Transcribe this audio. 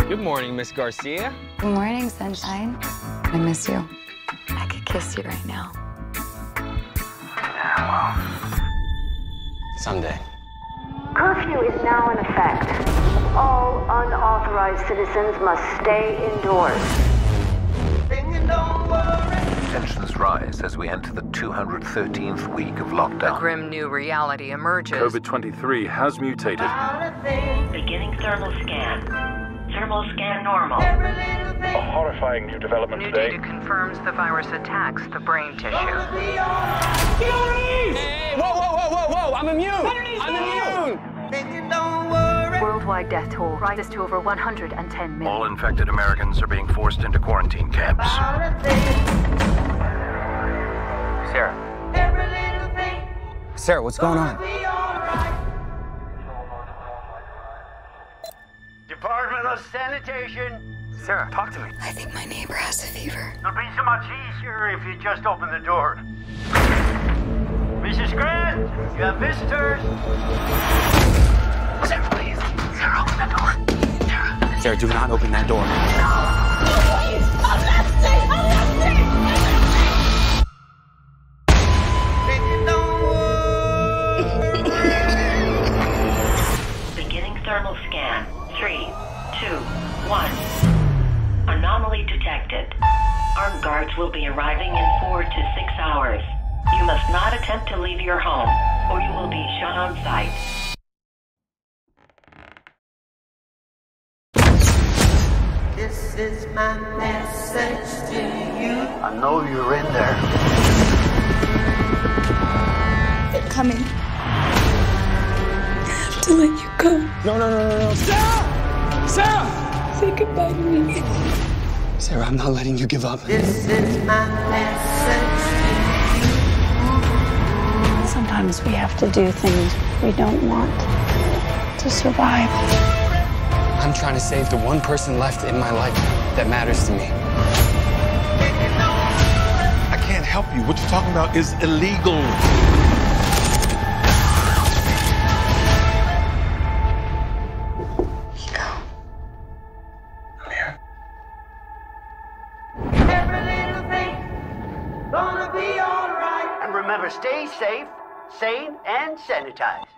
Good morning, Miss Garcia. Good morning, sunshine. I miss you. I could kiss you right now. Yeah, well, someday. Curfew is now in effect. All unauthorized citizens must stay indoors. Tensions rise as we enter the 213th week of lockdown. A grim new reality emerges. COVID-23 has mutated. Beginning thermal scan. Thermal scan normal. A horrifying new development New today. data confirms the virus attacks the brain tissue. Hey, whoa, I'm immune! I'm immune! Worldwide death toll rises to over 110 million. All infected Americans are being forced into quarantine camps. Sarah, what's going on? Department of Sanitation. Sarah, talk to me. I think my neighbor has a fever. It'll be so much easier if you just open the door. Mrs. Grant, you have visitors. Sarah, please. Sarah, open that door. Sarah. Sarah, do not open that door. Beginning thermal scan. 3, 2, 1. Anomaly detected. Armed guards will be arriving in 4 to 6 hours. You must not attempt to leave your home, or you will be shot on sight. This is my message to you. I know you're in there. They're coming. I have to let you go. No. Sarah! Sarah! Say goodbye to me. Sarah, I'm not letting you give up. This is my message Sometimes we have to do things we don't want to survive. I'm trying to save the one person left in my life that matters to me. I can't help you. What you're talking about is illegal. I'm here. Every little thing gonna be alright. And remember, stay safe, sane, and sanitized.